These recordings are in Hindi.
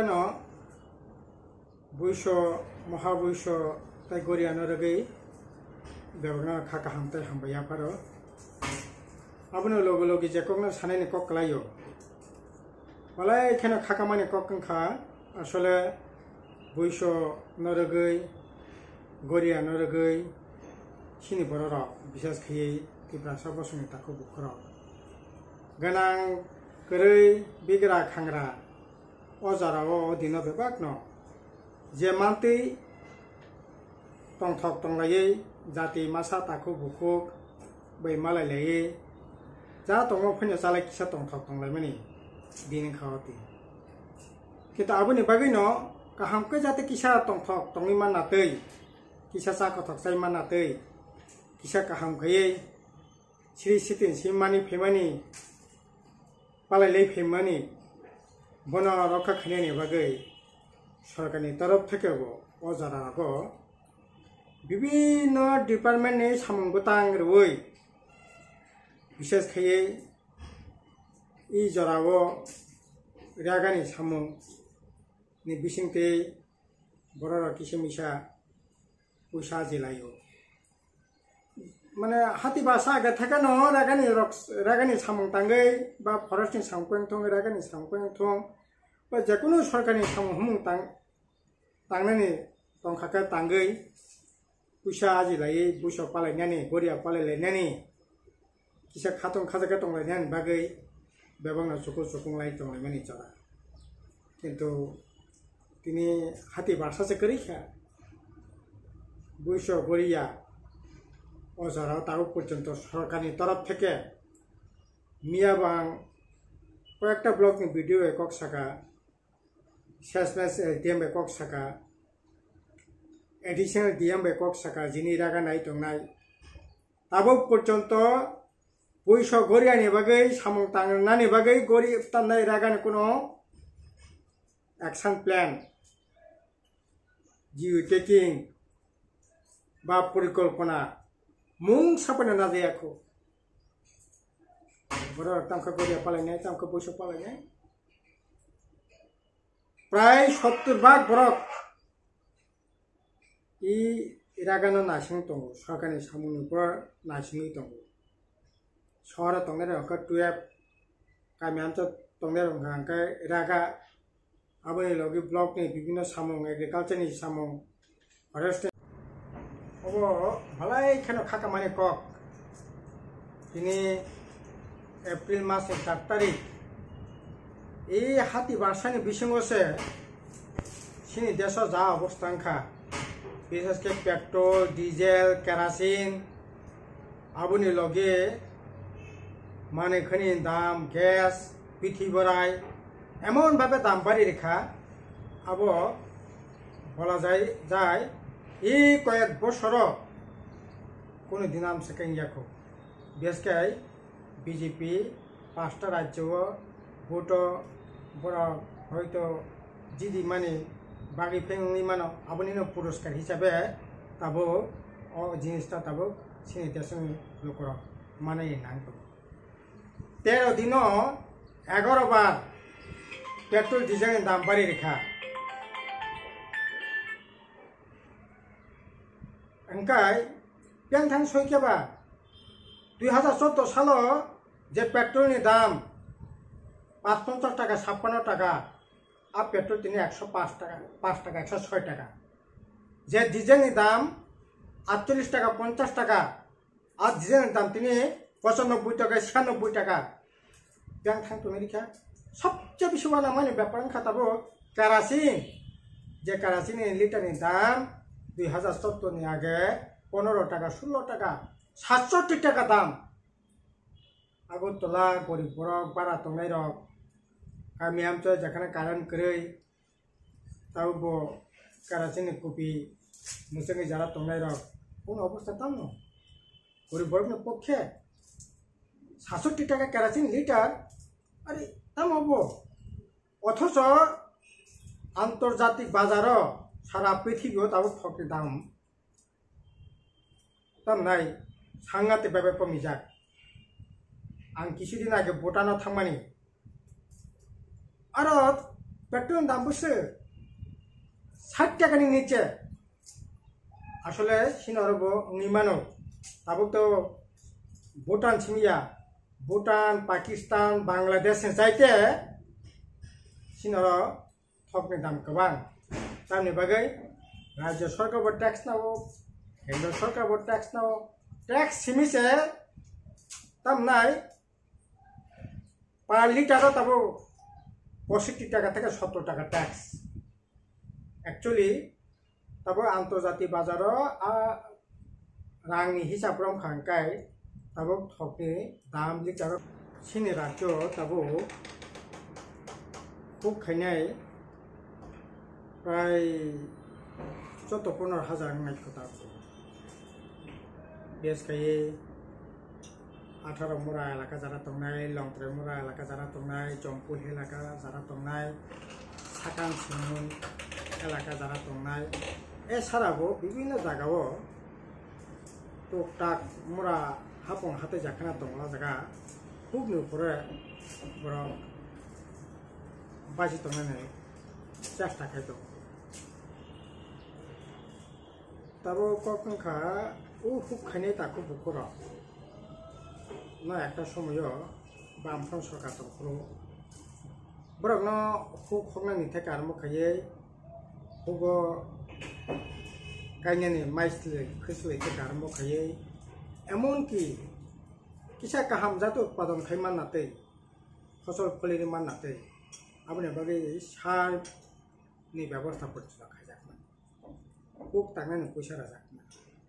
no buisho mahabuisho tai goriano ragi bebagna khaka hamte hambaya paro abno logo logi jekongna sane ni kok klayo malai khena khaka mane kok kha asole buisho noragoi goriano ragi sini bororo bisas khiye kibra sabosuni takko bukhro ganang kerei bigra khangra ozarao dino bebakno je manti tongthok tonglaye jati masa takko bukhuk bai malai laye ja tongo phine salai kisa tongthok tonglai mani din khawati kita abuni bagino kaham ke jati kisa tongthok tongi manatei kisa sa kothok sai manatei kisa kaham khaye sri sitin simani phemani palai lei phemani bono rokha khane bagai সরকারি তরফ থেকেও অজারাগো বিভিন্ন ডিপার্টমেন্টনি সামংগতাং রই বিশেষ খাইয়ে ই জরাগো রাগানি সামং नि बिसिंते बरर किसिमिसा पुसा जिलायो माने हाति भाषा गे थाका न रागानि सामं तांगै बा फरेस्टनि सामपें थं रागानि सामपें थं बा जेकुनु सरकारनि सामं हुमुं तांनानि तंखाका तांगै पुसा जिलायै बुसो पालायनानि गरिया पालायलायनानि किसा खाथं खाजाका तंलायनानि बागै बेबांना सुखु सुखुंलाय तंलायमानि जरा किन्तु তিনি হাতি ভাষাছে করিখা বুইশো গরিয়া অজারাও তাও পর্যন্ত সরকারি তরফ থেকে মিয়াবাং কয়েকটা ব্লগনি ভিডিও একক শাখা শেষমেশ ডিএম একক শাখা এডিশনাল ডিএম একক শাখা যিনি রাগা নাই টংনাই তাবো পর্যন্ত বুইশো গরিয়ানি বাগৈ সামং তাংনানি বাগৈ গরি তান্নাই রাগানি কোনো অ্যাকশন প্ল্যান জিও টেকিং বা পরিকল্পনা মুং সাপনে না দেয়াখো বড় তামকা গরিয়া পালাইনাই তামকা বৈশো পালাইনাই প্রায় 70% বরক ই রাগানো নাসিং দङ সরকারি সামুनि উপর নাসিङै दङ শহরে দङनाय रंखा 12 गामि ओनसोल दङनाय रंखा रागा आबोनि लगे ब्लॉक ने विभिन्न सामं एग्रीकल्चर नि सामं फरेस्ट अब भलाई खेनो खाका माने कक दिनै एप्रिल मास 4 तारिख ए हाति भाषानि बिसिङसे सिनि देश जा अवस्था खा विशेष के पेट्रोल डिजेल केरासिन आबोनि लगे माने खनि दाम गैस पिथि बराय এমন ভাবে দাম বাড়ি রেখা আব বলা যায় এই কয়েক বছর কোনো দিনাম সেকেন্ড যাকো বেশকাই বিজেপি 5টা রাজ্য ভোট বড় হয়তো জিদি মানে বাগি ফেংনি মানো আবনিনো পুরস্কার হিসাবে তাবো ও জিনিসটা তাবো সিনিটেশন লোকর মানে নাঙ্গো 13 দিন 11 বার पेट्रोल डिजेल दाम बारी रेखा अंकाय पेंथान सयकेबा 2014 सालो जे पेट्रोल नि दाम 55 টাকা 56 টাকা आ पेट्रोल तिनि 105 টাকা 5 টাকা 106 টাকা जे डिजेल नि दाम 48 টাকা 50 টাকা आ डिजेल नि दाम तिनि 95 টাকা 96 টাকা पेंथान तो रेखा सबसे बेसि वाला माने व्यापार खाताबो केरासिन जे केरासिन लिटार नि दाम 2017 नि आगे 15 টাকা 16 টাকা 67 টাকা दाम আগরতলা গরিব বরক বারা তংনাই রক गामि ओनसोल जेखाने कारेन्ट गरै तावबो केरासिन नि कपि मुसंगे जारा तंनाय रक कोन अवस्था तानो गरिब बरकनि पक्षे 67 টাকা केरासिन लिटार अरे दाम हबो अथच आंतर्जातिक बाजार सारा पृथिवीयाव दाबो फकनि दाम नाय सांगाते बेबे कमिजाक आं किछुदिन आगे भुटानाव थांमानि आरो पेट्रोल दाम बसो 60 টাকাनि নিচে আসলে সিনরব নিমানো তাবো তো ভুটান সিমিয়া ভুটান পাকিস্তান বাংলাদেশ যাইতে সিনর थकनि दाम गोबां दामनि बागै राज्य सरकारबो टैक्स नांगौ केंद्र सरकारबो टैक्स नांगौ टैक्स सिमिसे दामनाय पर लिटार तबो 65 টাকা থেকে 70 টাকা टैक्स एक्चुअली तबो आंतर्जातिक बाजार रांनि हिसाब खांकाय तबो थकनि दाम लिटार सिनि राज्य तबो खूब खायनाय प्राय 14-15,000 नाय खोता बेस खाये 18 मुरा एलाका जारा तंनाय लंगत्रे मुरा एलाका जारा तंनाय जमपुर एलाका जारा तंनाय साकान सिमुन एलाका जारा तंनाय ए साराबो विभिन्न जागाव टुकटाक मुरा हापं हाते जाखाना दंला जागा खूब नुपुरे बर बाजी तंनानै চেষ্টা খাই दं तबो कखनखा उ खूब खायनाय ताकु बुखर ना একটা সময় বামফ্রন সরকার তখনো বরং খুব খগনানি থেকে আরম্ভ খাইয়ে খুব গাইনানি মাইসলে খসলে থেকে আরম্ভ খাইয়ে এমনকি কিসা কাহাম জাত উৎপাদন খাইমান নাতে ফসল ফলিনি মান নাতে আপনি বাগে সার नि व्यवस्था पड़ता खाजाकना खूब तांगनानै पैसा राजाकना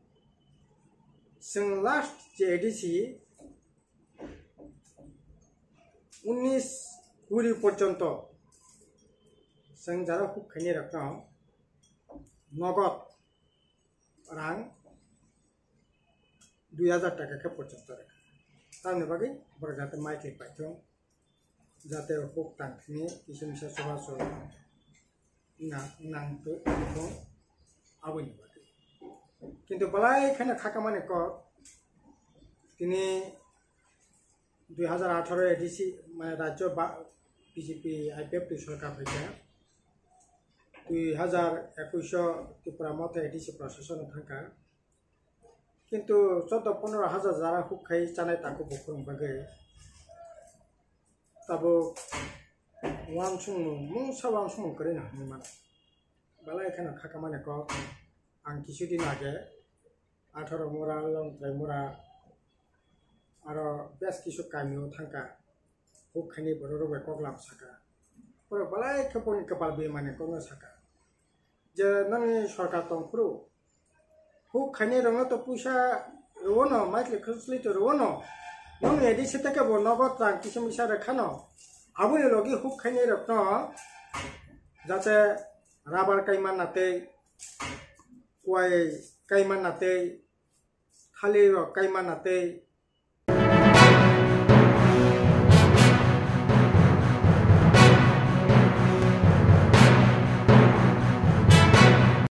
जों लास्ट जे एडिसि 19 कुरि पर्यन्त जों जारा खूब खायनाय रकम नगद रां 2000 টাকা के पर्यन्त रखा तारनि बागै बर जाते माइके पाइथों जाते खूब तांखनि किसु मिसा सभा nang tu itu awin bagi. Kintu balai kena kakamane ko kini 2018 edisi mana rajyo BJP IPF di सरकार फैया 2021 त्रिपुरा मत edisi प्रशासन थांका किंतु 14-15,000 जारा हुखाय जानाय ताकु बुखुं बागै तबो वांसुं मुंसा वांसुं करेना निमान बालाय खाना खाकामाने को आं किसु दिन आगे 18 मुरा लंगत्रे मुरा आरो बेस किसु कामियो थांका हुखायनि बररबे कगलाम साका पर बालाय खपनि कपाल बे माने कोनो साका जे ननि सरकार तंफ्रु हुखायनि रंग तो पुसा रोनो माइले खसलि तो रोनो नों एदि सेतके ब नगद रां किसु मिसा रखानो आबुनि लगी खूब खायनाय रत्न जाते राबार कायमान नाते कुवाय कायमान नाते थालिर कायमान नाते